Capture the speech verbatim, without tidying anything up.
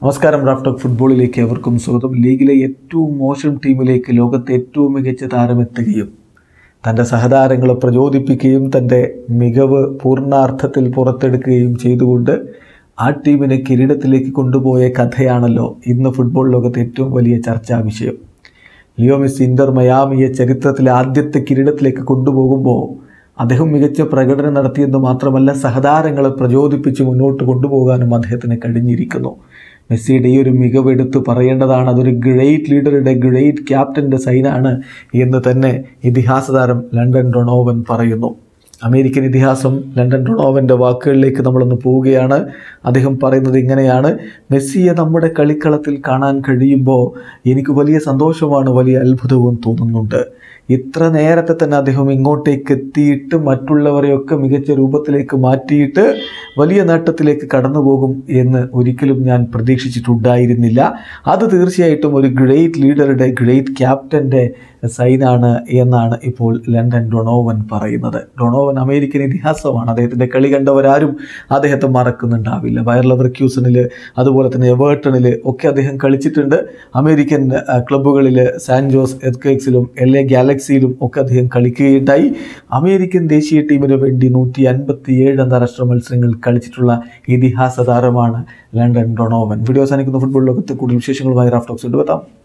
നമസ്കാരം. Raf talk ഫുട്ബോളിലേക്ക് എവർക്കും സ്വാഗതം. ലീഗിലെ ഏറ്റവും മോശം ടീമിലേക്ക് ലോകത്തെ ഏറ്റവും മികച്ച താരമെത്തുകയും തൻ്റെ സഹതാരങ്ങളെ പ്രചോദിപ്പിക്കുകയും തൻ്റെ മികവ് പൂർണ്ണാർത്ഥത്തിൽ പുറത്തെടുക്കുകയും ചെയ്തുകൊണ്ട് ആ ടീമിനെ കിരീടത്തിലേക്ക് കൊണ്ടുപോയ കഥയാണല്ലോ ഇന്ന് ഫുട്ബോൾ ലോകത്തെ ഏറ്റവും വലിയ ചർച്ചാ വിഷയം. ലിയോ മെസ്സി ഇന്റർ മയാമിയെ ചരിത്രത്തിലെ ആദ്യത്തെ കിരീടത്തിലേക്ക് കൊണ്ടുപോകുമ്പോൾ അദ്ദേഹം മികച്ച പ്രകടനം നടത്തിയെന്ന് മാത്രമല്ല, സഹതാരങ്ങളെ പ്രചോദിപ്പിച്ച് മുന്നോട്ട് കൊണ്ടുപോകാനും അദ്ദേഹത്തിന് കഴിഞ്ഞിരിക്കുന്നു. മെസ്സിയുടെ ഈ ഒരു മികവ് എടുത്ത് പറയേണ്ടതാണ്. അതൊരു ഗ്രേറ്റ് ലീഡറുടെ, ഗ്രേറ്റ് ക്യാപ്റ്റൻ്റെ സൈനാണ് എന്ന് തന്നെ ഇതിഹാസ താരം ലണ്ടൻ ഡൊണോവൻ പറയുന്നു. അമേരിക്കൻ ഇതിഹാസം ലണ്ടൻ ഡൊണോവൻ്റെ വാക്കുകളിലേക്ക് നമ്മളൊന്ന് പോവുകയാണ്. അദ്ദേഹം പറയുന്നത് ഇങ്ങനെയാണ്: മെസ്സിയെ നമ്മുടെ കളിക്കളത്തിൽ കാണാൻ കഴിയുമ്പോൾ എനിക്ക് വലിയ സന്തോഷമാണ്, വലിയ അത്ഭുതവും തോന്നുന്നുണ്ട്. ഇത്ര നേരത്തെ തന്നെ അദ്ദേഹം ഇങ്ങോട്ടേക്ക് എത്തിയിട്ട് മറ്റുള്ളവരെയൊക്കെ മികച്ച രൂപത്തിലേക്ക് മാറ്റിയിട്ട് വലിയ നേട്ടത്തിലേക്ക് കടന്നു പോകും എന്ന് ഒരിക്കലും ഞാൻ പ്രതീക്ഷിച്ചിട്ടുണ്ടായിരുന്നില്ല. അത് തീർച്ചയായിട്ടും ഒരു ഗ്രേറ്റ് ലീഡറുടെ, ഗ്രേറ്റ് ക്യാപ്റ്റൻ്റെ സൈനാണ് എന്നാണ് ഇപ്പോൾ ലണ്ടൻ ഡൊണോവൻ പറയുന്നത്. ഡൊണോവൻ അമേരിക്കൻ ഇതിഹാസമാണ്. അദ്ദേഹത്തിൻ്റെ കളി കണ്ടവരാരും അദ്ദേഹത്തെ മറക്കുന്നുണ്ടാവില്ല. ബയർ ലെവർക്യൂസണിൽ, അതുപോലെ തന്നെ എവേർട്ടണിൽ ഒക്കെ അദ്ദേഹം കളിച്ചിട്ടുണ്ട്. അമേരിക്കൻ ക്ലബ്ബുകളിൽ സാൻ ജോസ് എർക്വേക്സിലും എൽ എ ഗാലക്സിയിലും ഒക്കെ അദ്ദേഹം കളിക്കുകയുണ്ടായി. അമേരിക്കൻ ദേശീയ ടീമിന് വേണ്ടി നൂറ്റി അൻപത്തി ഏഴ് അന്താരാഷ്ട്ര മത്സരങ്ങൾ കളിച്ചിട്ടുള്ള ഇതിഹാസ താരമാണ് ലണ്ടൻ ഡൊണോവൻ. വീഡിയോ അവസാനിക്കുന്ന ഫുട്ബോൾ ലോകത്ത് കൂടുതൽ വിശേഷങ്ങളുമായി റാഫ് ടോക്സ് കൊണ്ടുവെത്താം.